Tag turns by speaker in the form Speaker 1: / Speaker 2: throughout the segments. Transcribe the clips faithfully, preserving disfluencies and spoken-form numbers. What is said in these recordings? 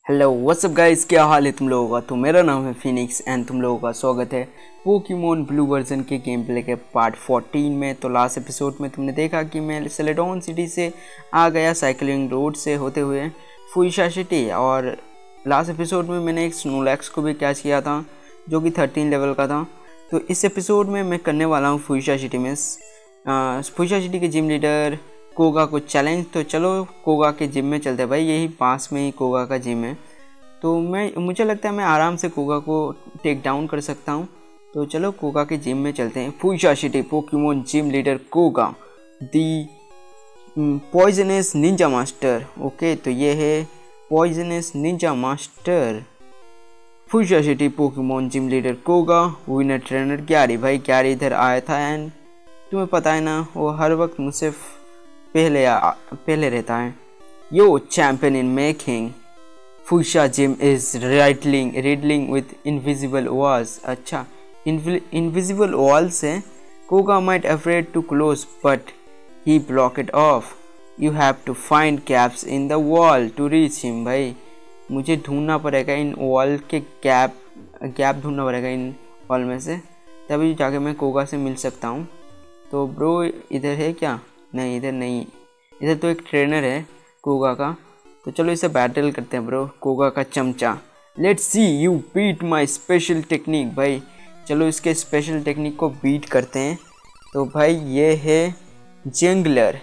Speaker 1: Hello what's up guys, क्या हाल है तुम लोगों का। तो मेरा नाम है फिनिक्स एंड तुम लोगों का स्वागत है पोकेमॉन ब्लू वर्जन के गेम प्ले के पार्ट फोर्टीन में। तो लास्ट एपिसोड में तुमने देखा कि मैं सेलेडोन सिटी से आ गया साइकिलिंग रोड से होते हुए फुइशा सिटी, और लास्ट एपिसोड में मैंने एक स्नोलैक्स को भी कैच किया था जो कि थर्टीन लेवल का था। तो इस एपिसोड में मैं करने वाला हूँ फुइशा सिटी में फुइशा सिटी के जिम लीडर कोगा को चैलेंज। तो चलो कोगा के जिम में चलते हैं भाई, यही पास में ही कोगा का जिम है। तो मैं मुझे लगता है मैं आराम से कोगा को टेक डाउन कर सकता हूँ। तो चलो कोगा के जिम में चलते हैं। Fuchsia city Pokemon gym leader Koga the poisonous ninja master. Okay, तो ये है poisonous ninja master. Fuchsia city Pokemon gym leader Koga, winner trainer Gary. भाई ग्यारी इधर आया था एंड तुम्हें पता है ना, वो हर वक्त मुझसे पहले आ, पहले रहता है। Yo champion in making, Fuchsia gym is riddling riddling with invisible walls. अच्छा, इनविजिबल वॉल्स है। Koga might afraid to close but he block it off. You have to find gaps in the wall to reach him. भाई मुझे ढूंढना पड़ेगा इन wall के gap gap ढूंढना पड़ेगा इन वॉल में से, तभी जाके मैं कोगा से मिल सकता हूँ। तो ब्रो इधर है क्या? नहीं, इधर नहीं। इधर तो एक ट्रेनर है कोगा का, तो चलो इसे बैटल करते हैं ब्रो। कोगा का चमचा, let's see you beat my special technique. भाई चलो इसके स्पेशल टेक्निक को बीट करते हैं। तो भाई ये है जंगलर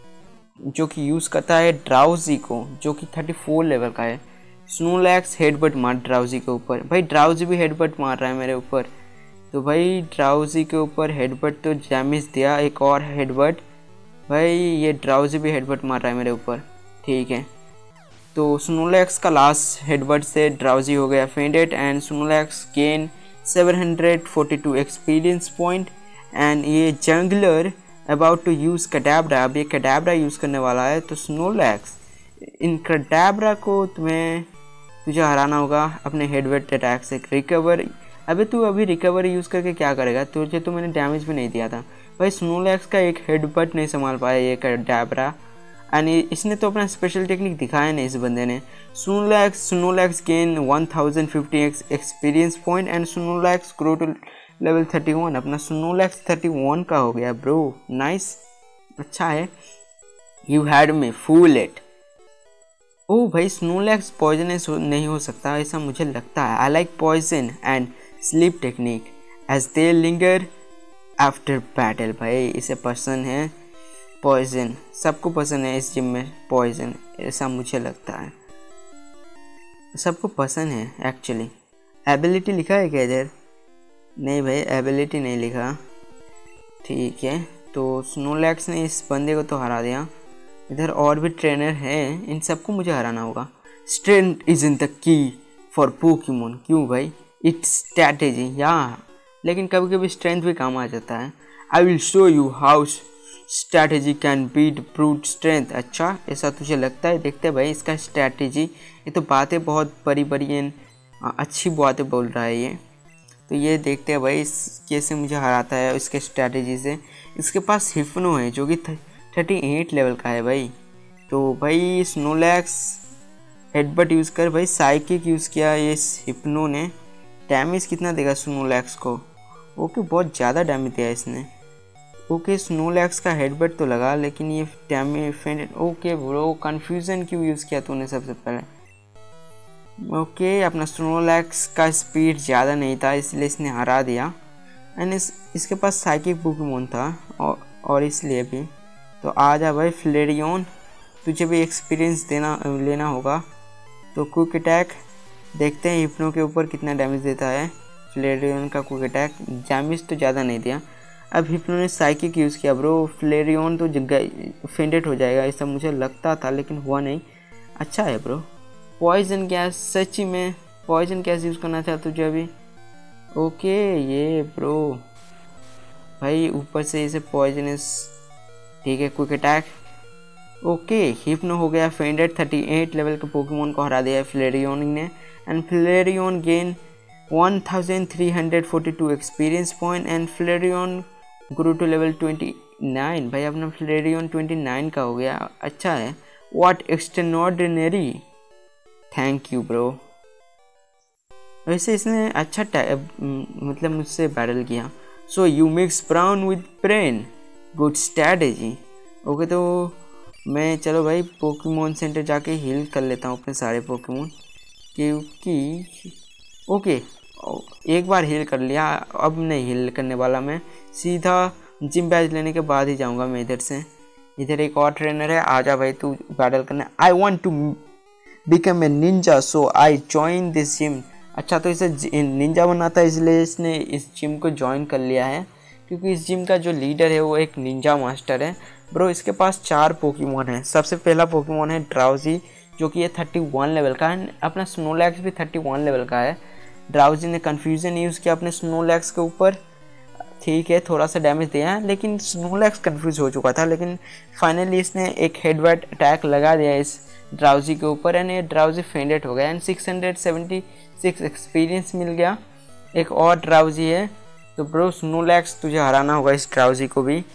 Speaker 1: जो कि यूज़ करता है ड्राउजी को, जो कि थर्टी फोर लेवल का है। स्नोलैक्स हेडबट मार ड्राउजी के ऊपर। भाई ड्राउजी भी हेडबट मार रहा है मेरे ऊपर। तो भाई ड्राउजी के ऊपर हेडबट तो डैमेज दिया, एक और हेडबट। भाई ये ड्राउजी भी हेडबट मार रहा है मेरे ऊपर। ठीक है, तो स्नोलैक्स का लास्ट हेडबट से ड्राउजी हो गया fainted and Snorlax gain seven hundred forty two experience point. And ये juggler about to use Kadabra, अब ये कडाब्रा यूज़ करने वाला है। तो स्नोलैक्स, इन कडाब्रा को तुम्हें तुझे हराना होगा अपने हेडबट अटैक से। रिकवर, अबे तू अभी रिकवर यूज़ करके क्या करेगा? तुझे तो मैंने डैमेज भी नहीं दिया था। भाई स्नोलैक्स का एक हेडबट नहीं संभाल पाया ये कडाब्रा, एंड इसने तो अपना स्पेशल टेक्निक दिखाया नहीं इस बंदे ने। Snorlax Snorlax gain one thousand fifty experience point and Snorlax grow to level thirty one. अपना स्नोलैक्स थर्टी वन का हो गया ब्रो, नाइस, अच्छा है। You had me fool it. Oh भाई स्नोलैक्स पॉइजनस नहीं हो सकता ऐसा मुझे लगता है। I like poison and sleep technique as they linger after battle. भाई इसे पसंद है पॉइजन, सबको पसंद है इस जिम में पॉइजन, ऐसा मुझे लगता है सबको पसंद है एक्चुअली। एबिलिटी लिखा है क्या इधर? नहीं भाई एबिलिटी नहीं लिखा। ठीक है, तो स्नोलैक्स ने इस बंदे को तो हरा दिया। इधर और भी ट्रेनर हैं, इन सबको मुझे हराना होगा। Strength is in the key for Pokemon. क्यों भाई? इट्स स्ट्रैटेजी या, लेकिन कभी कभी स्ट्रेंथ भी काम आ जाता है। I will show you how strategy can beat brute strength. अच्छा ऐसा तुझे लगता है? देखते हैं भाई इसका स्ट्रैटेजी। ये तो बातें बहुत बड़ी बड़ी हैं, अच्छी बातें बोल रहा है ये। तो ये देखते हैं भाई इस कैसे मुझे हराता है इसके स्ट्रैटेजी से। इसके पास हिप्नो है जो कि थर्टी एट लेवल का है भाई। तो भाई स्नोलैक्स हेडबट यूज़ कर, भाई साइकिक यूज़ किया ये हिप्नो ने। डैमेज कितना देगा स्नोलैक्स को? ओके बहुत ज़्यादा डैमेज दिया इसने। ओके स्नोलैक्स का हेडबट तो लगा, लेकिन ये damage fainted. Okay bro, confusion क्यों यूज़ किया तूने सबसे पहले? ओके अपना स्नोलैक्स का स्पीड ज़्यादा नहीं था इसलिए इसने हरा दिया। एंड इस, इसके पास साइकिक पोकेमॉन था और, और इसलिए भी। तो आ जा भाई फ्लेरियन, तुझे भी एक्सपीरियंस देना लेना होगा। तो क्विक अटैक देखते हैं हिप्नो के ऊपर कितना डैमेज देता है। फ्लेरियन का क्विक अटैक डैमेज तो ज़्यादा नहीं दिया। अब हिप्नो ने साइकिक यूज़ किया ब्रो, फ्लेरियन तो जगह फेंडेड हो जाएगा ऐसा मुझे लगता था, लेकिन हुआ नहीं। अच्छा है ब्रो। पॉइजन गैस, सच्ची में पॉइजन गैस यूज़ करना था तुझे अभी? ओके ये ब्रो भाई ऊपर से इसे पॉइजनस। ठीक है क्विक अटैक। ओके हिप्नो हो गया फेंडेड, थर्टी एट लेवल के पोकेमॉन को हरा दिया फ्लेरियन ने। And Flareon gain one thousand three hundred forty two experience point and Flareon grow to level twenty nine. भाई अपना फ्लेरियन ट्वेंटी नाइन का हो गया, अच्छा है। What extraordinary, thank you bro. वैसे इसने अच्छा मतलब मुझसे बैटल किया। So you mix brawn with brain, good strategy. Okay तो मैं चलो भाई पोकेमोन सेंटर जाके हील कर लेता हूँ अपने सारे पोकेमोन, क्योंकि ओके एक बार हील कर लिया, अब नहीं हील करने वाला मैं, सीधा जिम बैच लेने के बाद ही जाऊँगा मैं इधर से। इधर एक और ट्रेनर है, आजा भाई तू बैटल करने। I want to become a ninja so I join this gym. अच्छा तो इसे निंजा बनाता है इसलिए इसने इस जिम को ज्वाइन कर लिया है, क्योंकि इस जिम का जो लीडर है वो एक निंजा मास्टर है। ब्रो इसके पास चार पोकेमोन है। सबसे पहला पोकेमोन है ड्राउजी, जो कि ये थर्टी वन लेवल का है। अपना स्नोलैक्स भी थर्टी वन लेवल का है। ड्राउजी ने कन्फ्यूज़न यूज़ किया अपने स्नोलैक्स के ऊपर, ठीक है थोड़ा सा डैमेज दिया है, लेकिन स्नोलैक्स कन्फ्यूज़ हो चुका था। लेकिन फाइनली इसने एक हेडबट अटैक लगा दिया इस ड्राउजी के ऊपर एंड ये ड्राउजी फेंडेड हो गया and six hundred seventy six experience मिल गया। एक और ड्राउजी है, तो ब्रो स्नोलैक्स तुझे हराना होगा इस ड्राउजी को भी।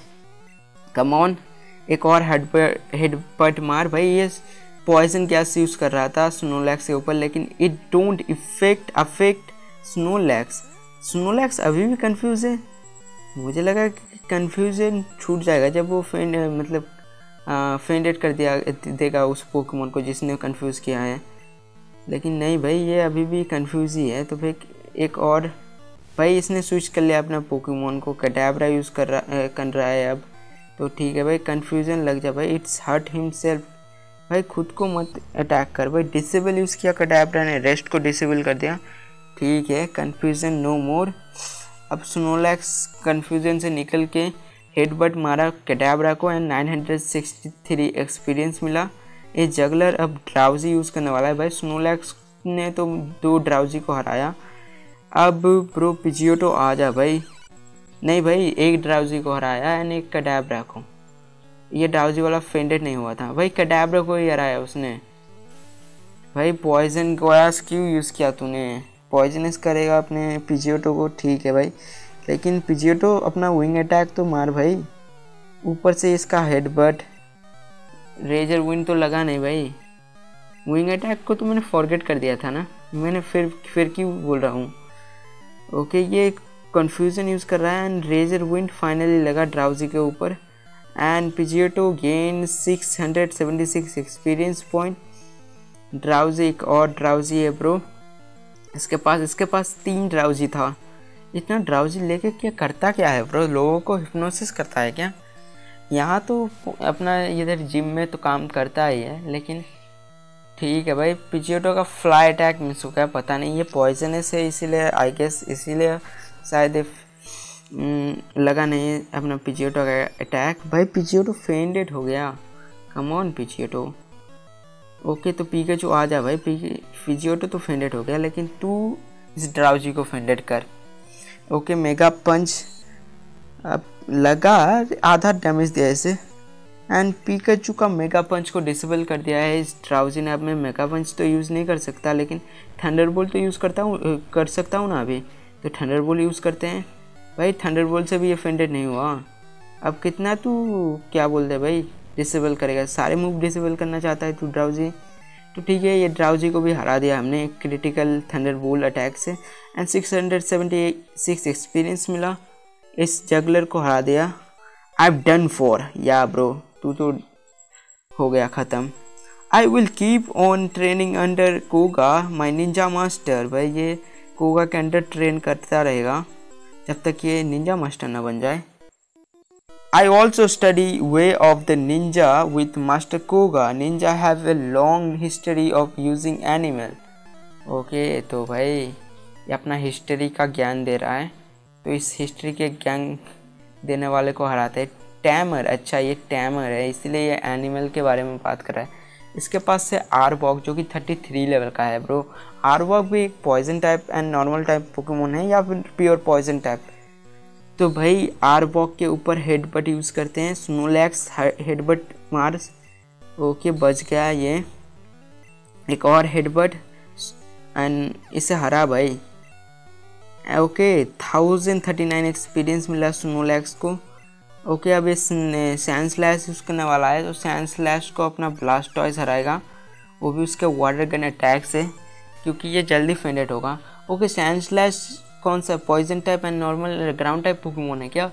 Speaker 1: कम ऑन, एक और हेडबट हेडबट मार भाई। ये पॉइजन गैस यूज़ कर रहा था स्नोलैक्स के ऊपर, लेकिन it don't effect affect Snorlax. Snorlax अभी भी कंफ्यूज है। मुझे लगा कि कंफ्यूजन छूट जाएगा जब वो फेंड मतलब फेंडेड कर दिया देगा उस पोकेमोन को जिसने कंफ्यूज किया है, लेकिन नहीं भाई ये अभी भी कंफ्यूज ही है। तो फिर एक और भाई इसने स्विच कर लिया अपना पोकेमोन को, कडाब्रा यूज़ कर रहा कर रहा है अब। तो ठीक है भाई कन्फ्यूज़न लग जा भाई, इट्स हर्ट हिमसेल्फ। भाई खुद को मत अटैक कर भाई। डिसेबल यूज़ किया कडाब्रा ने, रेस्ट को डिसेबल कर दिया, ठीक है कन्फ्यूज़न नो मोर। अब स्नोलैक्स कन्फ्यूज़न से निकल के हेडबट मारा कडाब्रा को and nine hundred sixty three experience मिला। ये जगलर अब ड्राउजी यूज़ करने वाला है भाई। स्नोलैक्स ने तो दो ड्राउजी को हराया। अब ब्रो पिजियोटो आ जा भाई। नहीं भाई एक ड्राउजी को हराया एंड एक कडाब्रा को। ये ड्राउजी वाला फेंडेड नहीं हुआ था भाई, कडाब्रा को ही हराया उसने। भाई पॉइजन गैस क्यों यूज़ किया तूने? पॉइजनस करेगा अपने पिजियोटो को, ठीक है भाई, लेकिन पिजियोटो अपना विंग अटैक तो मार भाई। ऊपर से इसका हेडबट रेजर विंड तो लगा नहीं भाई। विंग अटैक को तो मैंने फॉरगेट कर दिया था ना, मैंने फिर फिर क्यों बोल रहा हूँ। ओके ये कन्फ्यूज़न यूज़ कर रहा है एंड रेजर विंड फाइनली लगा ड्राउजी के ऊपर and Pidgeotto gain six hundred seventy six experience point. Drowzee एक और ड्राउजी है ब्रो इसके पास, इसके पास तीन ड्राउजी था। इतना ड्राउजी लेके क्या करता क्या है ब्रो? लोगों को हिप्नोसिस करता है क्या? यहाँ तो अपना इधर जिम में तो काम करता ही है, लेकिन ठीक है भाई। पिजियोटो का फ्लाई अटैक मिस हो गया, पता नहीं ये पॉइजनस है इसीलिए, आई गेस इसीलिए शायद लगा नहीं अपना पिजियोटो का अटैक। भाई पिजियोटो फेंडेड हो गया, कम ऑन पिजियोटो। ओके तो पिकाचू आ जा भाई। पिजियोटो तो फेंडेड हो गया, लेकिन तू इस ड्राउजी को फेंडेड कर। ओके मेगा पंच अब लगा, आधा डैमेज दिया इसे एंड पिकाचू का मेगा पंच को डिसेबल कर दिया है इस ड्राउजी ने। अब मैं मेगा पंच तो यूज़ नहीं कर सकता, लेकिन थंडरबोल्ट तो यूज़ करता हूँ कर सकता हूँ ना अभी, तो थंडरबोल्ट यूज़ करते हैं भाई। थंडरबोल्ट से भी ये फेंडेड नहीं हुआ। अब कितना तू क्या बोल दे भाई डिसेबल करेगा, सारे मूव डिसेबल करना चाहता है तू ड्राउजी। तो ठीक है ये ड्राउजी को भी हरा दिया हमने क्रिटिकल थंडरबोल्ट अटैक से and six hundred seventy six experience मिला। इस जगलर को हरा दिया। I have done for ya bro, तू तो हो गया ख़त्म। I will keep on training under Koga my ninja master. भाई ये कोगा के अंडर ट्रेन करता रहेगा जब तक ये निंजा मास्टर ना बन जाए। I also study way of the ninja with Master Koga. Ninja have a long history of using animal. Okay okay, तो भाई ये अपना हिस्ट्री का ज्ञान दे रहा है, तो इस हिस्ट्री के ज्ञान देने वाले को हराते हैं। टैमर, अच्छा ये टैमर है इसलिए ये एनिमल के बारे में बात कर रहा है। इसके पास से आरबॉक जो कि थर्टी थ्री लेवल का है ब्रो। आरबॉक भी एक poison type and normal type Pokemon है या फिर प्योर पॉइजन टाइप। तो भाई आरबॉक के ऊपर हेडबट यूज़ करते हैं। स्नोलैक्स हेडबट मार्स, ओके बच गया ये। एक और हेडबट एंड इसे हरा भाई। Okay thousand thirty nine experience मिला स्नोलैक्स को। ओके अब इस सैंड स्लैश यूज़ करने वाला है, तो सैंड स्लैश को अपना ब्लास्टॉइस हराएगा वो भी उसके वाटर गन अटैक से, क्योंकि ये जल्दी फेंडेड होगा। ओके, सैंड स्लैश कौन सा poison type and normal ground type Pokemon है क्या?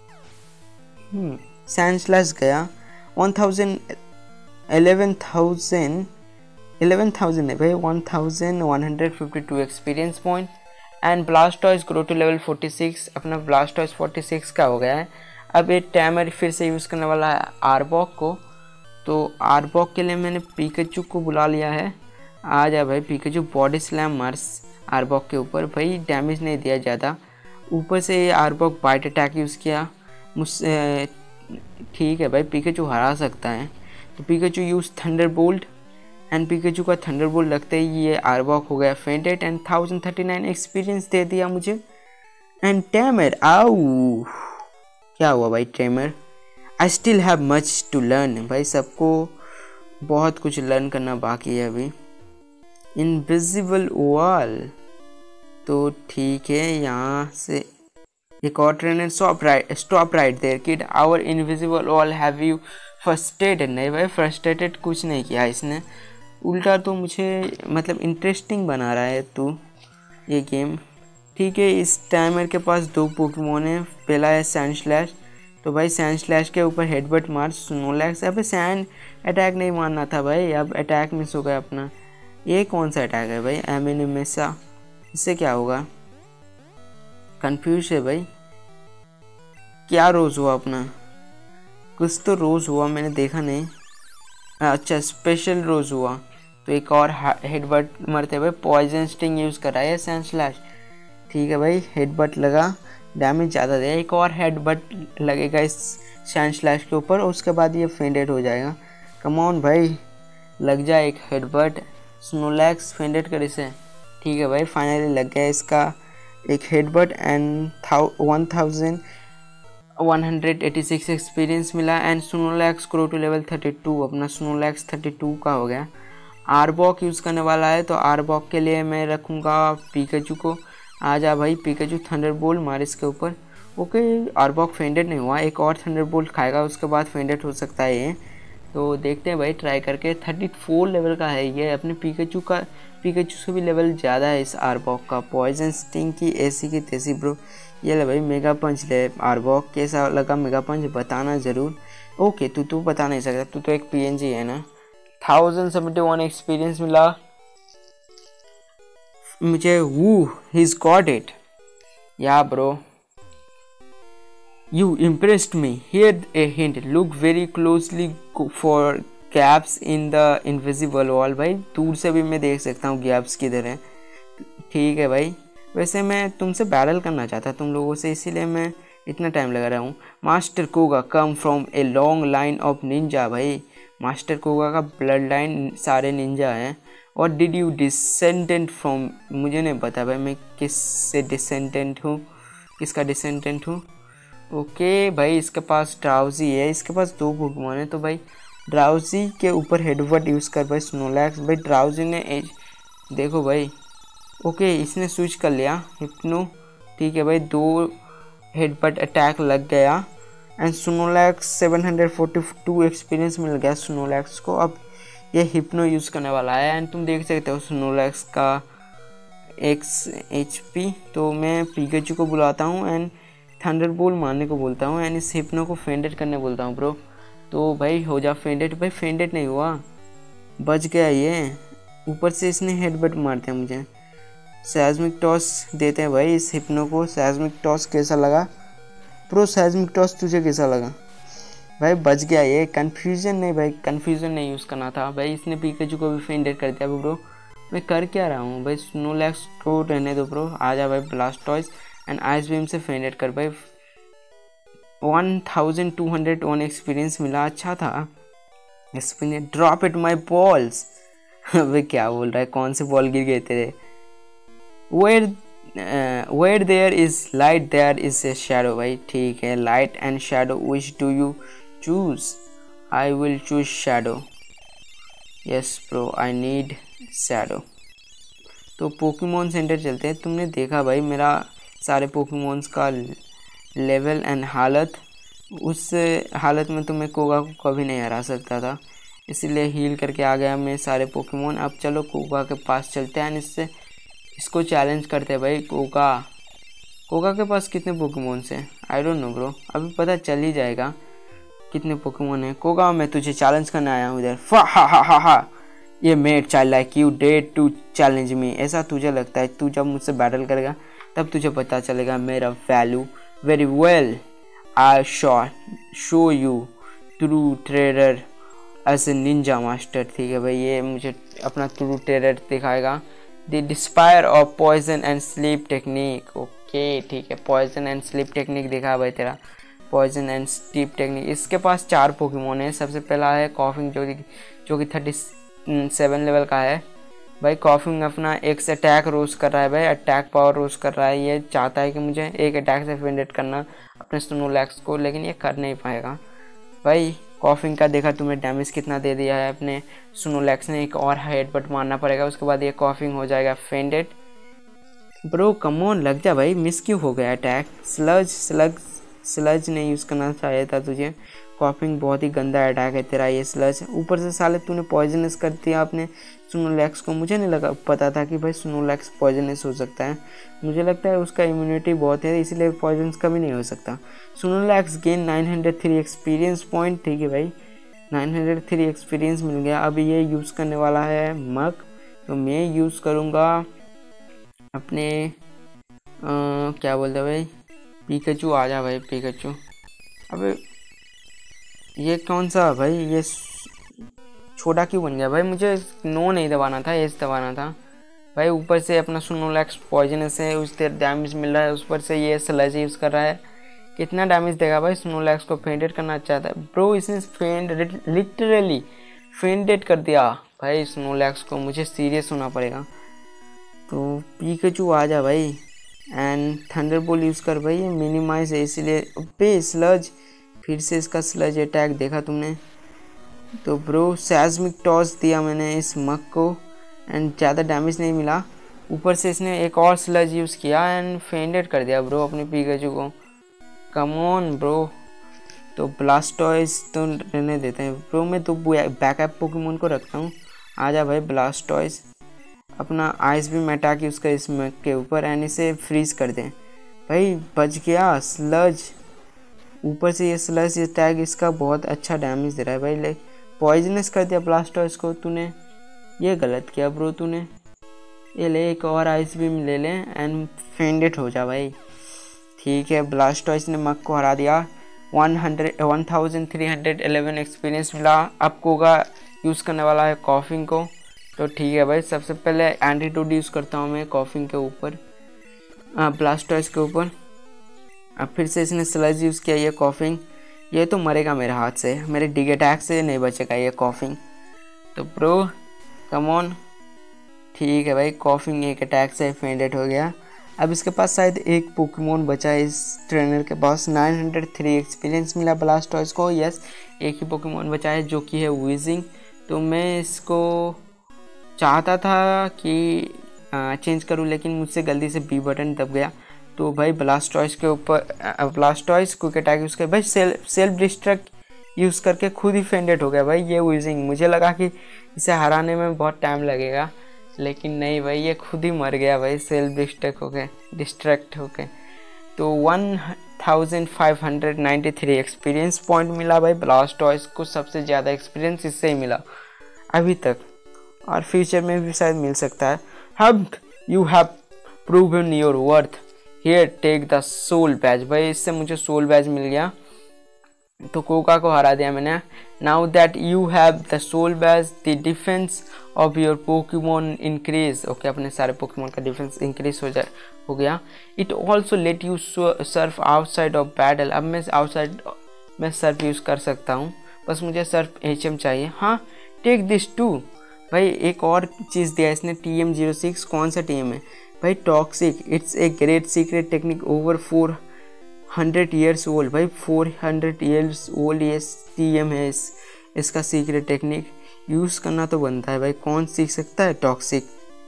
Speaker 1: हम्म सैंड स्लैश गया। One thousand eleven thousand eleven thousand है भाई, one thousand one hundred fifty two experience point and Blastoise grow to level forty six. अपना Blastoise forty six का हो गया है। अब ये टैमर फिर से यूज़ करने वाला है आरबॉक को, तो आरबॉक के लिए मैंने पिकाचू को बुला लिया है। आ जा भाई पिकाचू, बॉडी स्लैम मार्स आरबॉक के ऊपर। भाई डैमेज नहीं दिया ज़्यादा, ऊपर से ये आरबॉक बाइट अटैक यूज़ किया मुझसे। ठीक है भाई, पिकाचू हरा सकता है, तो Pikachu use thunder bolt and Pikachu का थंडर बोल्ट लगते ही ये आरबॉक हो गया fainted and thousand thirty nine experience दे दिया मुझे। एंड टैमर, आउ क्या हुआ भाई tamer? I still have much to learn. भाई सबको बहुत कुछ लर्न करना बाकी है अभी। इनविजिबल वॉल, तो ठीक है, यहाँ से एक और trainer. Stop right stop right there kid, our invisible wall have you frustrated? नहीं भाई, फ्रस्ट्रेटेड कुछ नहीं किया इसने, उल्टा तो मुझे मतलब इंटरेस्टिंग बना रहा है तू ये गेम। ठीक है, इस टाइमर के पास दो पोकेमोन है। पहला है सैंड स्लैश, तो भाई सैंड स्लैश के ऊपर हेडबट मार स्नोलैक्स। अब सैंड अटैक नहीं मारना था भाई, अब अटैक मिस हो गया अपना। ये कौन सा अटैक है भाई? एमिनेमेसा, इससे क्या होगा? कंफ्यूज है भाई, क्या रोज हुआ अपना? कुछ तो रोज हुआ, मैंने देखा नहीं। अच्छा, स्पेशल रोज हुआ, तो एक और हेडबट मरते भाई। पॉइजन स्टिंग यूज़ करा है सैंड स्लैश। ठीक है भाई, हेडबट लगा, डैमेज ज़्यादा दिया। एक और हेडबट लगेगा इस सैंड स्लैश के ऊपर, उसके बाद ये फेंडेड हो जाएगा। कम ऑन भाई, लग जाए एक हेडबट। स्नोलैक्स फेंडेड कर इसे। ठीक है भाई, फाइनली लग गया इसका एक headbutt and one thousand one hundred eighty six experience मिला and Snorlax grow to level thirty two. अपना स्नोलैक्स थर्टी टू का हो गया। आरबॉक यूज़ करने वाला है, तो आरबॉक के लिए मैं रखूँगा पिकाचू को। आ जा भाई पिकाचू, थंडर बोल्ट मार इसके ऊपर। ओके, आरबॉक फेंडेड नहीं हुआ, एक और थंडर बोल्ट खाएगा, उसके बाद फेंडेड हो सकता है ये। तो देखते हैं भाई ट्राई करके। थर्टी फोर लेवल का है ये, अपने पिकाचू का पिकाचू से भी लेवल ज़्यादा है इस आरबॉक का। पॉइजन स्टिंग की ऐसी की तैसी ब्रो। ये ले भाई मेगा पंच ले आरबॉक, कैसा लगा मेगा पंच बताना ज़रूर। ओके, तू तू बता नहीं सकता, तू तो एक पीएनजी है ना। थाउजेंड सेवेंटी वन एक्सपीरियंस मिला मुझे। वू he's got it. Yeah bro, you impressed me. Here a hint, look very closely for gaps in the invisible wall. भाई दूर से भी मैं देख सकता हूँ गैप्स किधर है। ठीक है भाई, वैसे मैं तुमसे बैटल करना चाहता तुम लोगों से, इसीलिए मैं इतना टाइम लगा रहा हूँ। Master Koga come from a long line of ninja. भाई मास्टर कोगा का ब्लड लाइन सारे निंजा हैं। और डिड यू डिसेंडेंट फ्रॉम? मुझे नहीं पता भाई मैं किस से डिसेंडेंट हूँ, किसका डिसेंडेंट हूँ। ओके भाई, इसके पास ड्राउजी है, इसके पास दो पोकेमोन है, तो भाई ड्राउजी के ऊपर हेडबट यूज़ कर भाई स्नोलैक्स। भाई ड्राउजी ने एज देखो भाई। ओके, इसने स्विच कर लिया हिप्नो। ठीक है भाई, दो हेडबट अटैक लग गया and Snorlax seven hundred forty two experience मिल गया स्नोलैक्स को। अब ये हिप्नो यूज़ करने वाला है एंड तुम देख सकते हो स्नोलैक्स का एक्स एच पी। तो मैं पिकाचू को बुलाता हूँ एंड थंडर बोल्ट मारने को बोलता हूँ एंड इस हिप्नो को फेंडेड करने बोलता हूँ ब्रो। तो भाई हो जा फेंडेड। भाई फेंडेड नहीं हुआ, बच गया ये। ऊपर से इसने हेडबट मारते हैं मुझे। सेस्मिक टॉस देते हैं भाई इस हिप्नो को। सेस्मिक टॉस कैसा लगा प्रो? सेस्मिक टॉस तुझे कैसा लगा? भाई बच गया ये। कन्फ्यूज़न नहीं भाई, कन्फ्यूज़न नहीं यूज़ करना था भाई। इसने पिकाचू को भी फेंडेड कर दिया ब्रो। मैं कर क्या रहा हूँ भाई? स्नोलैक्स को रहने दो ब्रो। आ जा भाई ब्लास्टॉइस एंड आइस बीम से फेंडेड कर भाई। One thousand two hundred one experience मिला, अच्छा था। Spin drop it my balls. भाई क्या बोल रहा है, कौन से बॉल गिर गए तेरे? Where where there is light there is a shadow. भाई ठीक है, light and shadow, which do you choose? I will choose shadow. Yes bro, I need shadow. तो पोकेमोन सेंटर चलते हैं। तुमने देखा भाई मेरा सारे पोकेमोन्स का लेवल एंड हालत, उस हालत में तो मैं कोगा को कभी नहीं हरा सकता था। इसीलिए हील करके आ गया मैं सारे पोकेमोन। अब चलो कोका के पास चलते हैं, इससे इसको चैलेंज करते हैं भाई। कोका कोका के पास कितने पोकेमोन हैं आई डोंट नो ब्रो, अभी पता चल ही जाएगा कितने पोकेमोन हैं। कोका मैं तुझे चैलेंज करने आया हूँ इधर। फा हा हा हा हा ये made child like you dare to challenge me. ऐसा तुझे लगता है? तू जब मुझसे बैटल करेगा तब तुझे पता चलेगा मेरा value. Very well I show show you true trader as a ninja master. ठीक है भाई, ये मुझे अपना ट्रू ट्रेडर दिखाएगा। The despair of poison and sleep technique. Okay ठीक है, पॉइजन एंड स्लीप टेक्निक दिखा भाई तेरा, पॉइजन एंड स्लीप टेक्निक। इसके पास चार पोकेमोन है। सबसे पहला है कॉफिंग जो कि जो कि थर्टी सेवन लेवल का है भाई। कॉफिंग अपना एक से अटैक रोज कर रहा है भाई, अटैक पावर रोज कर रहा है। ये चाहता है कि मुझे एक अटैक से फेंडेट करना अपने स्नोलैक्स को, लेकिन ये कर नहीं पाएगा भाई। कॉफिंग का देखा तुम्हें डैमेज कितना दे दिया है अपने स्नोलैक्स ने। एक और हेडबट मारना पड़ेगा, उसके बाद ये कॉफिंग हो जाएगा फेंडेड। ब्रो कम ऑन लग जा भाई, मिस क्यों हो गया अटैक? स्लज स्लग स्लज नहीं यूज़ करना चाहिए था तुझे। कॉफिंग बहुत ही गंदा अटैक है तेरा ये स्लज। ऊपर से साले तूने पॉइजनस कर दिया अपने स्नोलैक्स को। मुझे नहीं लगा पता था कि भाई स्नोलैक्स पॉइजनस हो सकता है। मुझे लगता है उसका इम्यूनिटी बहुत है, इसलिए पॉइजनस कभी नहीं हो सकता। Snorlax gain nine hundred three experience point. ठीक है भाई, नाइन हंड्रेड थ्री एक्सपीरियंस मिल गया। अभी ये यूज़ करने वाला है मग, तो मैं यूज़ करूँगा अपने आ, क्या बोलते हैं भाई, पिकाचू। आ जा भाई पिकाचू। अबे ये कौन सा भाई, ये छोटा क्यों बन गया भाई? मुझे नो नहीं दबाना था, एस दबाना था भाई। ऊपर से अपना स्नोलैक्स पॉइजनस है, उससे डैमेज मिल रहा है। उस पर से ये स्लज यूज़ कर रहा है। कितना डैमेज देगा भाई? स्नोलैक्स को फेंडेड करना चाहता है ब्रो। इसने फेंड लिटरली फेंडेड कर दिया भाई स्नोलैक्स को। मुझे सीरियस होना पड़ेगा। तो पिकाचू आ जा भाई एंड थंडरबोल्ट यूज़ कर भाई। ये मिनिमाइज है इसीलिए। पे स्लज, फिर से इसका स्लज अटैक देखा तुमने? तो ब्रो सेस्मिक टॉस दिया मैंने इस मग को एंड ज़्यादा डैमेज नहीं मिला। ऊपर से इसने एक और स्लज यूज़ किया एंड फेंडेड कर दिया ब्रो अपने पिकाचू को। Come on bro. तो ब्लास्टॉइस तो रहने देते हैं ब्रो। मैं तो बैकअप पोकेमोन को रखता हूँ। आ जा भाई ब्लास्टॉइस। अपना आइस भी मेटा के उसका इस मग के ऊपर एंड इसे फ्रीज कर दें भाई। बच गया स्लज। ऊपर से ये स्लज अटैक इसका बहुत अच्छा डैमेज दे रहा है भाई। लाइक पॉइजनस कर दिया ब्लास्टॉइस को तूने, ये गलत किया ब्रो तूने। ये ले एक और आइस भी ले ले एंड फेंडेड हो जा भाई। ठीक है, ब्लास्टॉइस ने मग को हरा दिया। One hundred one thousand three hundred eleven experience मिला। अब कोगा यूज़ करने वाला है कॉफिंग को। तो ठीक है भाई, सबसे पहले एंटीडोट यूज़ करता हूँ मैं कॉफिंग के ऊपर, ब्लास्टॉइस के ऊपर। अब फिर से इसने स्लज यूज़ किया ये कॉफिंग। ये तो मरेगा मेरे हाथ से, मेरे डिग अटैक से नहीं बचेगा ये कॉफिंग। तो प्रो कम ऑन। ठीक है भाई, कॉफिंग एक अटैक से फेंडेड हो गया। अब इसके पास शायद एक पोकेमोन बचा है इस ट्रेनर के पास। नाइन हंड्रेड थ्री एक्सपीरियंस मिला ब्लास्टॉइस को। यस, एक ही पोकेमोन बचा है जो कि है वीजिंग। तो मैं इसको चाहता था कि चेंज करूं, लेकिन मुझसे गलती से बी बटन दब गया। तो भाई ब्लास्टॉइस के ऊपर ब्लास्टॉइस क्विक अटैक यूज़ कर भाई सेल्फ सेल्फ डिस्ट्रक्ट यूज़ करके खुद ही फेंडेड हो गया भाई ये वीजिंग। मुझे लगा कि इसे हराने में बहुत टाइम लगेगा, लेकिन नहीं भाई, ये खुद ही मर गया भाई सेल्फ डिस्ट्रक्ट हो गए डिस्ट्रैक्ट हो गए। तो one thousand five hundred ninety three experience point मिला भाई ब्लास्टॉइस को। सबसे ज़्यादा एक्सपीरियंस इससे ही मिला अभी तक, और फ्यूचर में भी शायद मिल सकता है। Hub you have proven your worth, here take the soul badge. भाई इससे मुझे सोल बैज मिल गया, तो कोका को हरा दिया मैंने। Now that you have the soul badge, the defence of your Pokemon increase. Okay, अपने सारे पोकेमोन का डिफेंस इंक्रीज हो जाए हो गया। It also let you surf outside of battle. अब मैं आउटसाइड में सर्फ यूज़ कर सकता हूँ, बस मुझे सर्फ एच एम चाहिए। हाँ, टेक दिस टू। भाई एक और चीज़ दिया इसने, टी एम जीरो सिक्स। कौन सा टी एम है भाई? Toxic. It's a great secret technique over four hundred years old. भाई फोर हंड्रेड ईयर्स ओल्ड ये टी एम है इस, इसका सीक्रेट टेक्निक यूज़ करना तो बनता है भाई। कौन सीख सकता है toxic?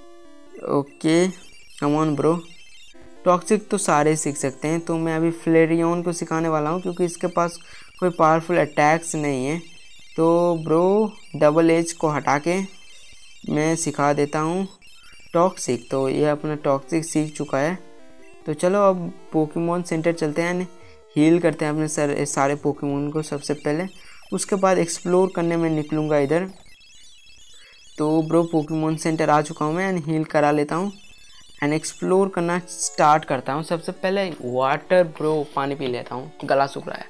Speaker 1: Okay come on bro. Toxic तो सारे सीख सकते हैं, तो मैं अभी फ्लेरियन को सिखाने वाला हूँ, क्योंकि इसके पास कोई पावरफुल अटैक्स नहीं है। तो ब्रो डबल एज को हटा के मैं सिखा देता हूँ टॉक्सिक। तो ये अपना टॉक्सिक सीख चुका है। तो चलो अब पोकेमॉन सेंटर चलते हैं, हील करते हैं अपने सर सारे पोकेमॉन को सबसे पहले, उसके बाद एक्सप्लोर करने में निकलूँगा इधर। तो ब्रो पोकेमॉन सेंटर आ चुका हूँ मैं एंड हील करा लेता हूँ एंड एक्सप्लोर करना स्टार्ट करता हूँ। सबसे पहले वाटर ब्रो पानी पी लेता हूँ, गला सूख रहा है।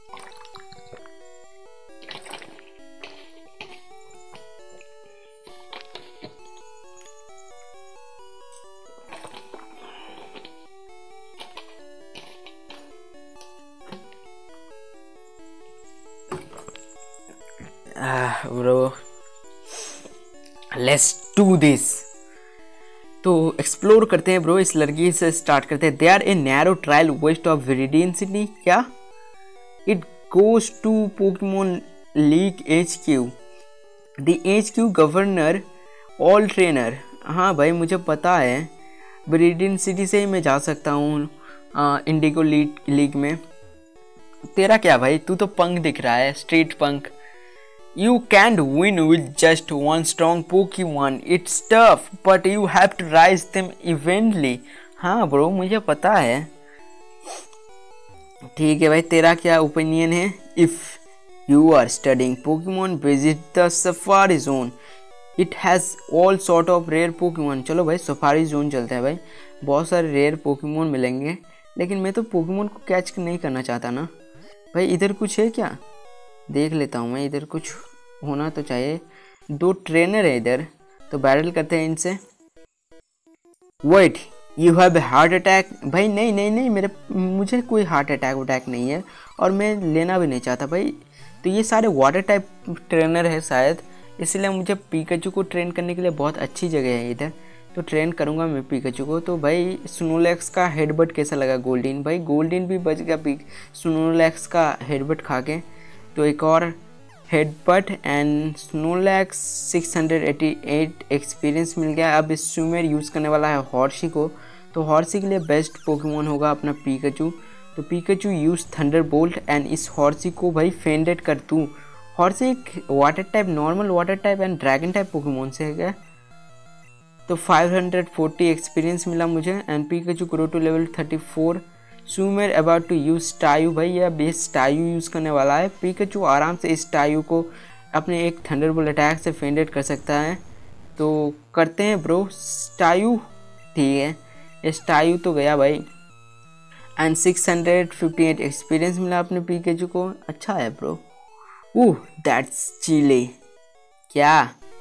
Speaker 1: Bro let's do this. तो एक्सप्लोर करते हैं ब्रो, इस लड़की से स्टार्ट करते हैं। They are a narrow trail west of Viridian City. क्या? It goes to Pokemon league H Q, the H Q governor all trainer. हाँ भाई मुझे पता है, विरिडियन सिटी से ही मैं जा सकता हूँ इंडिगो लीग लीग में। तेरा क्या भाई, तू तो पंख दिख रहा है, स्ट्रीट पंख। You can't win with just one strong Pokemon. It's tough, but you have to rise them eventually. हाँ ब्रो मुझे पता है। ठीक है भाई, तेरा क्या ओपिनियन है? If you are studying Pokemon, visit the Safari Zone. It has all sort of rare Pokemon. चलो भाई सफारी जोन चलते हैं भाई, बहुत सारे रेयर पोकेमोन मिलेंगे। लेकिन मैं तो पोकेमोन को कैच नहीं करना चाहता ना भाई। इधर कुछ है क्या? देख लेता हूँ मैं, इधर कुछ होना तो चाहिए। दो ट्रेनर है इधर, तो बैटल करते हैं इनसे। Wait, you have heart attack? भाई नहीं नहीं नहीं, मेरे मुझे कोई हार्ट अटैक अटैक नहीं है और मैं लेना भी नहीं चाहता भाई। तो ये सारे वाटर टाइप ट्रेनर है शायद, इसलिए मुझे पिकाचू को ट्रेन करने के लिए बहुत अच्छी जगह है इधर। तो ट्रेन करूँगा मैं पिकाचू को। तो भाई स्नोलैक्स का हेडबट कैसा लगा? गोल्डन भाई, गोल्डन भी बच गया स्नोलैक्स का हेडबट खा के। तो एक और headbutt and Snorlax six hundred eighty eight experience मिल गया। अब इस स्विमर यूज़ करने वाला है हॉर्सी को। तो हॉर्सी के लिए बेस्ट पोकेमोन होगा अपना पिकाचू। तो Pikachu use thunder bolt and इस हॉर्सी को भाई फेंडेड कर दूँ। हॉर्सी एक water type, normal water type and dragon type Pokemon से है क्या? तो फाइव हंड्रेड फोर्टी एक्सपीरियंस मिला मुझे and Pikachu grow to level thirty four. Swimmer about to use Staryu. भाई ये अब इस स्टायू यूज़ करने वाला है। पिकाचू आराम से इस स्टायू को अपने एक थंडरबोल्ट अटैक से फेंडेड कर सकता है। तो करते हैं ब्रो स्टायू। ठीक है, ये स्टायू तो गया भाई and six hundred fifty eight experience मिला अपने पिकाचू को। अच्छा है ब्रो। Oh that's chilly. क्या?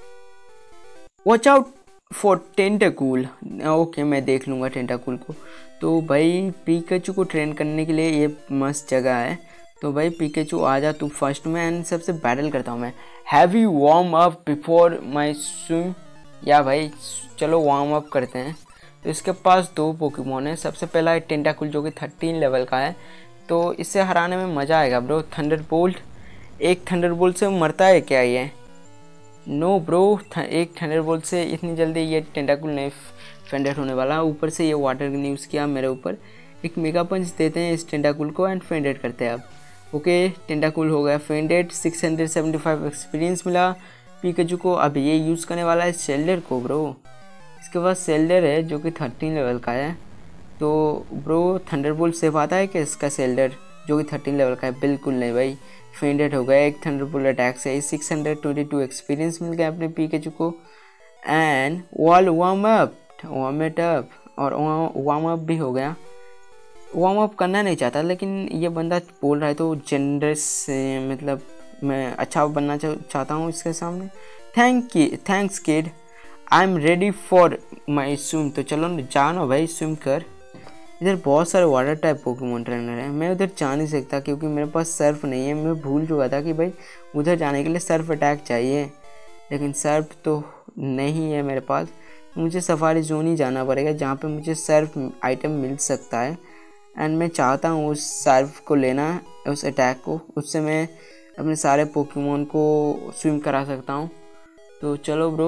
Speaker 1: Watch out for Tentacool. Okay मैं देख लूँगा टेंटाकूल को। तो भाई पिकाचू को ट्रेन करने के लिए ये मस्त जगह है। तो भाई पिकाचू आ जा तू फर्स्ट में एंड सबसे बैटल करता हूँ मैं। Have you warm up before my swim? या भाई चलो वार्म अप करते हैं। तो इसके पास दो पोकेमोन है। सबसे पहला है टेंटाकूल जो कि थर्टीन लेवल का है। तो इससे हराने में मज़ा आएगा ब्रो। थंडरबोल्ट, एक थंडरबोल्ट से मरता है क्या ये? नो ब्रो, एक थंडरबोल्ट से इतनी जल्दी ये टेंटाकूल नहीं फेंडेड होने वाला। ऊपर से ये वाटर ने यूज़ किया मेरे ऊपर। एक मेगा पंच देते हैं इस टेंटाकूल को एंड फेंडेड करते हैं अब। ओके टेंटाकूल हो गया fainted. Six hundred seventy five experience मिला पिकाचू को। अब ये यूज़ करने वाला है सेल्डर को ब्रो। इसके पास सेल्डर है जो कि थर्टीन लेवल का है। तो ब्रो थंडरबोल्ट सेफ आता है कि इसका सेल्डर जो कि थर्टीन लेवल का है? बिल्कुल नहीं भाई, फेंडेड हो गया एक थंडरबोल्ट अटैक से। Six hundred twenty two experience मिल गया अपने पिकाचू को and wall warm up warm it up और वार्म अप भी हो गया। वार्म अप करना नहीं चाहता लेकिन ये बंदा बोल रहा है तो जनरस, मतलब मैं अच्छा बनना चाहता हूँ इसके सामने। Thank you thanks kid, I am ready for my swim. तो चलो जानो भाई स्विम कर। इधर बहुत सारे वाटर टाइप पोकेमोन ट्रेनर हैं। मैं उधर जा नहीं सकता क्योंकि मेरे पास सर्फ नहीं है। मैं भूल चुका था कि भाई उधर जाने के लिए सर्फ अटैक चाहिए, लेकिन सर्फ तो नहीं है मेरे पास। मुझे सफारी जोन ही जाना पड़ेगा जहाँ पे मुझे सर्फ आइटम मिल सकता है एंड मैं चाहता हूँ उस सर्फ को लेना, उस अटैक को। उससे मैं अपने सारे पोकेमोन को स्विम करा सकता हूँ। तो चलो ब्रो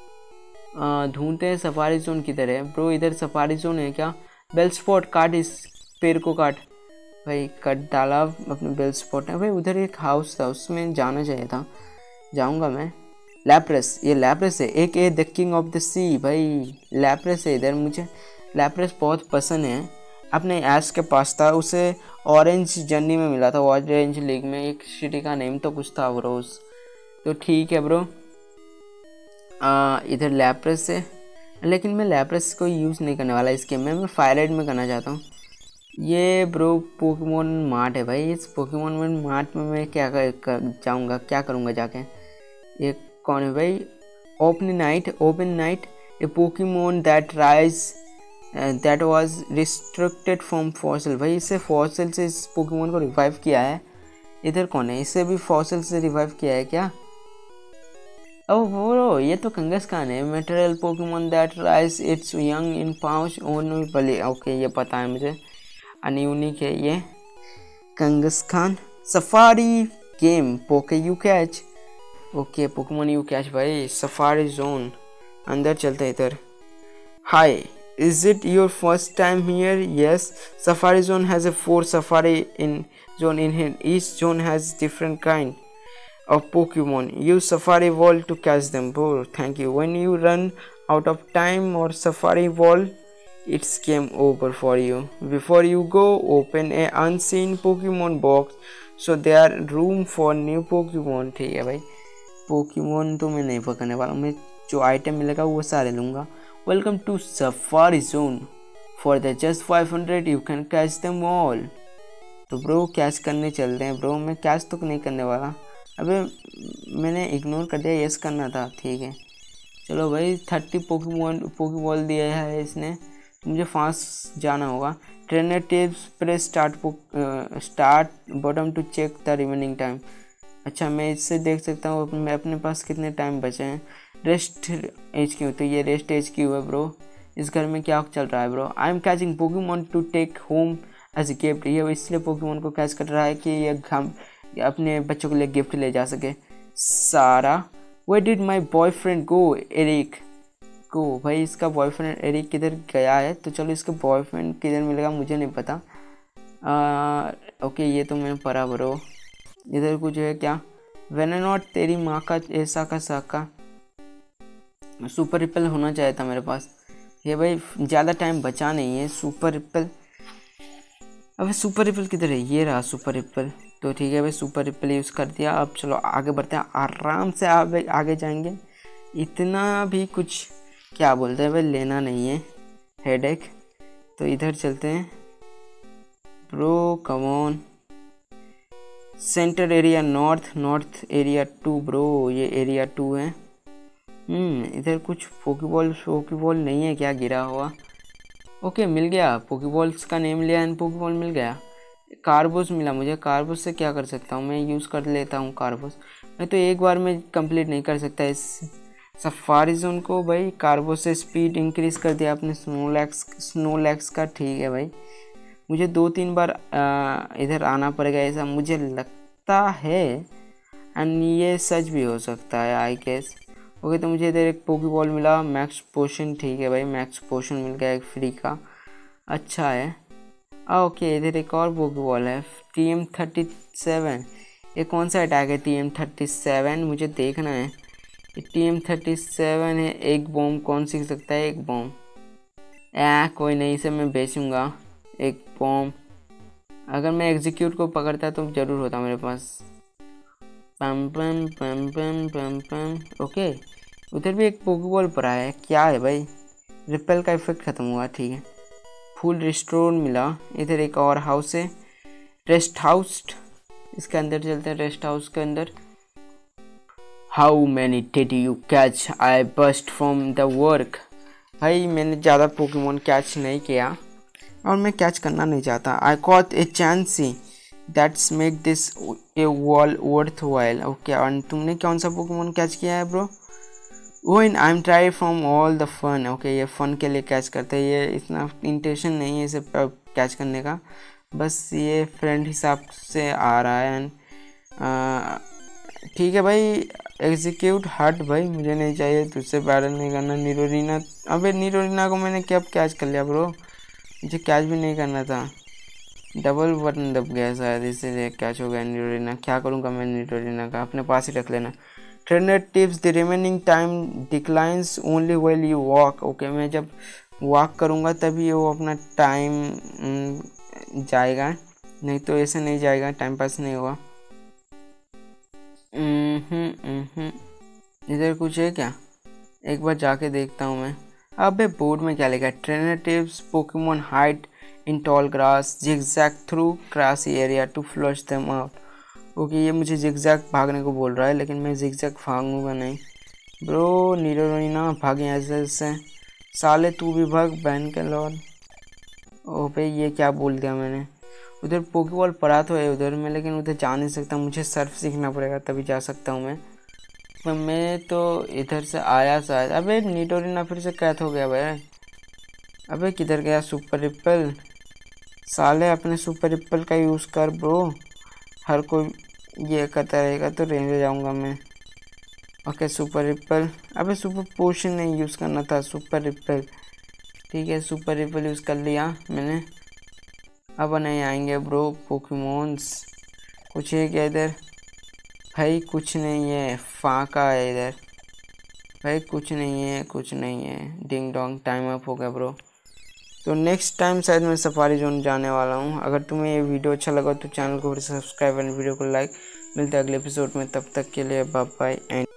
Speaker 1: ढूंढते हैं सफारी जोन किधर है। ब्रो इधर सफारी जोन है क्या? बेल स्पॉट काट, इस पेड़ को काट भाई। कट डाला अपने बेल स्पॉट है भाई। उधर एक हाउस था उसमें जाना चाहिए था जाऊंगा मैं। लैप्रेस, ये लैप्रेस है, एक a the king of the sea. भाई लैप्रेस है इधर, मुझे लैप्रेस बहुत पसंद है। अपने ऐश के पास था, उसे ऑरेंज जर्नी में मिला था, ऑरेंज लीग में। एक सिटी का नेम तो कुछ था ब्रो। तो ठीक है ब्रो, इधर लैप्रेस है, लेकिन मैं लैप्रेस को यूज़ नहीं करने वाला इस गेम में, मैं फायररेड में करना चाहता हूँ। ये ब्रो पोकेमोन मार्ट है भाई, इस पोकेमोन मार्ट में मैं क्या कर, कर जाऊँगा, क्या करूँगा जाके। ये कौन है भाई? Omanyte, Omanyte a Pokemon that rise that was restricted from fossil. भाई इससे फॉसिल से इस पोकेमोन को रिवाइव किया है। इधर कौन है? इसे भी फॉसिल से रिवाइव किया है क्या? ओह ब्रो, ये तो कंगस्खान है। Material Pokemon that rise its young in pouch only. Okay ये पता है मुझे, अनयूनिक है ये Kangaskhan. Safari game poke you catch. Okay Pokemon you catch भाई, सफारी जोन अंदर चलते इधर। हाय, is it your first time here? Yes, Safari Zone has a four Safari in zone in here. Each zone has different kind of Pokemon. Use Safari Wall to catch them. Bro, thank you. When you run out of time or Safari Wall, it's game over for you. Before you go, open a unseen Pokemon box so there room for new Pokemon. ठीक है भाई, Pokemon तो मैं नहीं पकड़ने वाला, मैं जो आइटम मिलेगा वो सारे लूँगा। Welcome to Safari Zone. For the just five hundred you can catch them all. तो ब्रो कैच करने चलते हैं ब्रो। मैं कैच तो नहीं करने वाला, अबे मैंने इग्नोर कर दिया, यस करना था। ठीक है चलो भाई, थर्टी पोकेमोन पोकेबॉल दिया है इसने, तो मुझे फास्ट जाना होगा। Trainer tips press start start bottom to check the remaining time. अच्छा मैं इससे देख सकता हूँ मैं अपने पास कितने टाइम बचे हैं। रेस्ट एच क्यू, तो ये रेस्ट एच क्यू है ब्रो। इस घर में क्या चल रहा है bro? I am catching Pokemon to take home as a gift. ये इसलिए पोकेमोन को कैच कर रहा है कि ये हम अपने बच्चों के लिए गिफ्ट ले जा सके। Sara, where did my boyfriend go? Erik को। भाई इसका बॉयफ्रेंड एरिक किधर गया है? तो चलो इसका बॉयफ्रेंड किधर मिलेगा मुझे नहीं पता। आ, ओके ये तो मैंने पढ़ा ब्रो। इधर कुछ है क्या? वेनोनाट तेरी माँ का ऐसा का साका। सुपर रिपल होना चाहिए था मेरे पास। ये भाई ज़्यादा टाइम बचा नहीं है। सुपर रिपल, अबे सुपर रिपल किधर है? ये रहा सुपर रिपल। तो ठीक है भाई, सुपर रिपल यूज़ कर दिया। अब चलो आगे बढ़ते हैं, आराम से आगे आगे जाएंगे। इतना भी कुछ क्या बोलते हैं भाई लेना नहीं है, हेडेक। तो इधर चलते हैं bro, come on. Centre area north, north area two bro, ये एरिया टू है। हम्म इधर कुछ पोकेबॉल पोकेबॉल नहीं है क्या गिरा हुआ? ओके मिल गया, पोकेबॉल्स का नेम लिया एंड पोकेबॉल मिल गया। कार्बोस मिला मुझे। कार्बोस से क्या कर सकता हूँ मैं? यूज़ कर लेता हूँ कार्बोस। मैं तो एक बार में कंप्लीट नहीं कर सकता इस सफारी जोन को भाई। कार्बोस से स्पीड इंक्रीज़ कर दिया आपने स्नोलैक्स स्नोलैक्स का। ठीक है भाई, मुझे दो तीन बार आ, इधर आना पड़ेगा ऐसा मुझे लगता है, एंड ये सच भी हो सकता है आई गेस। ओके तो मुझे इधर एक पोकेबॉल मिला, मैक्स पोशन। ठीक है भाई, मैक्स पोशन मिल गया एक फ्री का, अच्छा है। ओके इधर एक और पोकेबॉल है, टी एम थर्टी सेवन। ये कौन सा अटैक है? टी एम थर्टी सेवन मुझे देखना है। टी एम थर्टी सेवन है। एक बॉम्ब कौन सीख सकता है? एक बॉम्ब आ, कोई नहीं, इसे मैं बेचूंगा। एक बॉम्ब अगर मैं एग्जीक्यूट को पकड़ता तो ज़रूर होता मेरे पास। पम पम पम पम पम पम। ओके उधर भी एक पोकेबॉल पड़ा है, क्या है भाई? रिपेल का इफेक्ट ख़त्म हुआ। ठीक है, फुल रिस्टोर मिला। इधर एक और हाउस है, रेस्ट हाउस। इसके अंदर चलते हैं, रेस्ट हाउस के अंदर। How many did you catch? I bust from the work. भाई मैंने ज़्यादा पोकेमोन कैच नहीं किया और मैं कैच करना नहीं चाहता। I caught a Chansey that's make this a wall worthwhile. Okay और तुमने कौन सा पोकेमोन कैच किया है ब्रो? ओइन I am try from all the fun. Okay ये फ़न के लिए कैच करते हैं, ये इतना इंटेंशन नहीं है इसे कैच करने का, बस ये फ्रेंड हिसाब से आ रहा है। एंड ठीक है भाई, एग्जीक्यूट हट। भाई मुझे नहीं चाहिए, तुझसे बैटल नहीं करना। नीरोरीना, अबे नीरोरीना को मैंने कब कैच कर लिया ब्रो? मुझे कैच भी नहीं करना था, डबल बटन दब गया शायद, इसीलिए कैच हो गया नीरोरीना। क्या करूँगा मैं नीरोरीना का? अपने पास ही रख लेना। Trainer tips the remaining time declines only while you walk. Okay, मैं जब वॉक करूँगा तभी वो अपना टाइम जाएगा, नहीं तो ऐसे नहीं जाएगा, टाइम पास नहीं होगा। इधर कुछ है क्या? एक बार जाके देखता हूँ मैं। अबे बोर्ड में क्या लिखा है? Trainer tips Pokemon hide in tall grass, zigzag through grassy area to flush them out. Okay, ये मुझे जिगजैग भागने को बोल रहा है, लेकिन मैं जिगजैग भागूंगा नहीं। ब्रो नीरोनी ना भागे ऐसे ऐसे, साले तू भी भाग बहन के लॉर्ड। ओपे ये क्या बोल दिया मैंने? उधर पोकेबॉल पड़ा तो है उधर में, लेकिन उधर जा नहीं सकता, मुझे सर्फ सीखना पड़ेगा तभी जा सकता हूँ मैं। तो मैं तो इधर से आया शायद। अबे नीटोरिना फिर से कैद हो गया भाई। अबे किधर गया सुपर रिपल? साले अपने सुपर रिपल का यूज़ कर ब्रो, हर कोई ये करता रहेगा तो रेंज जाऊंगा मैं। Okay super repel. अबे सुपर पोशन नहीं यूज़ करना था, सुपर रिपल। ठीक है सुपर रिपल यूज़ कर लिया मैंने। अब नहीं आएंगे ब्रो पोकेमोन्स। कुछ है क्या इधर? भाई कुछ नहीं है, फाका है इधर भाई, कुछ नहीं है, कुछ नहीं है। डिंग डोंग टाइम अप हो गया ब्रो। तो नेक्स्ट टाइम शायद मैं सफारी जोन जाने वाला हूँ। अगर तुम्हें ये वीडियो अच्छा लगा तो चैनल को सब्सक्राइब एंड वीडियो को लाइक। मिलते हैं अगले एपिसोड में, तब तक के लिए बाय बाय एंड